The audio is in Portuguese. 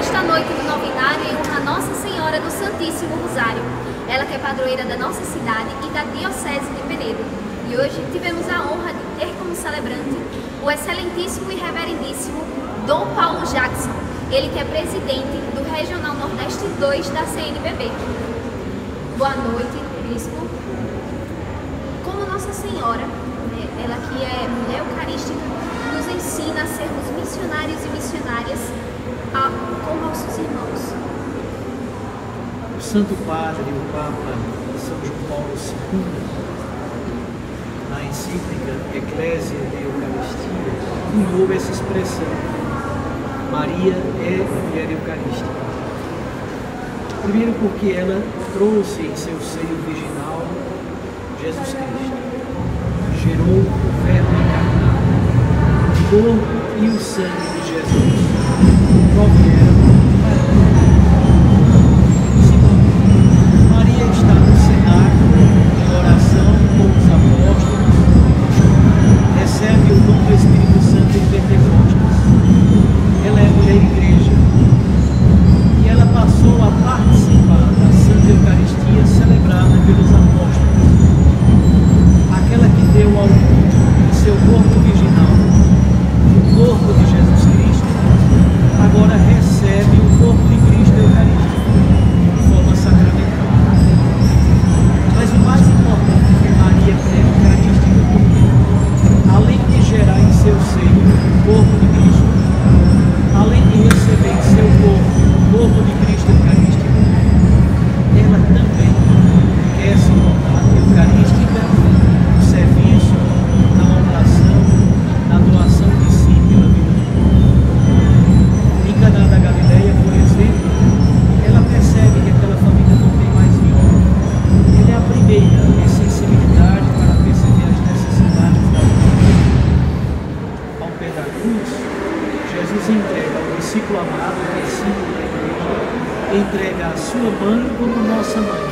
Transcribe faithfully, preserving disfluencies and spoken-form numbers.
esta noite no novenário em honra a Nossa Senhora do Santíssimo Rosário, ela que é padroeira da nossa cidade e da Diocese de Penedo. E hoje tivemos a honra de ter como celebrante o excelentíssimo e reverendíssimo Dom Paulo Jackson, ele que é presidente do Regional Nordeste dois da C N B B. Boa noite, Bispo. Como Nossa Senhora, né, ela que é mulher eucarística, nos ensina a sermos missionários e missionárias a, com nossos irmãos. O Santo Padre, o Papa São João Paulo segundo, na encíclica Ecclesia de Eucaristia, cunhou essa expressão: Maria é mulher eucarística. Primeiro porque ela trouxe em seu seio virginal Jesus Cristo, gerou o Verbo encarnado, o corpo e o sangue de Jesus provieram de Maria. Segundo, Maria está no cenáculo, em oração com os apóstolos, recebe o dom do Espírito Santo em Pentecostes. Ela é mulher igreja e ela passou a participar da Santa Eucaristia celebrada pelos apóstolos, aquela que deu ao mundo em seu corpo virginal o corpo de Jesus Cristo, agora recebe o corpo de Cristo eucarístico de forma sacramental. Mas o mais importante que Maria é eucarística, porque além de gerar em seu seio o corpo de Cristo, além de receber em seu corpo o corpo de Cristo eucarístico, ela também quer se tornar eucarística no serviço, na oração, na doação de si pela vida do povo. Em Caná da Galileia, por exemplo, ela percebe que aquela família não tem mais vinho. Ela é a primeira em sensibilidade para perceber as necessidades da vida. Ao pé da cruz, Jesus entrega ao discípulo amado, que é símbolo da igreja, entrega a sua mãe como nossa mãe.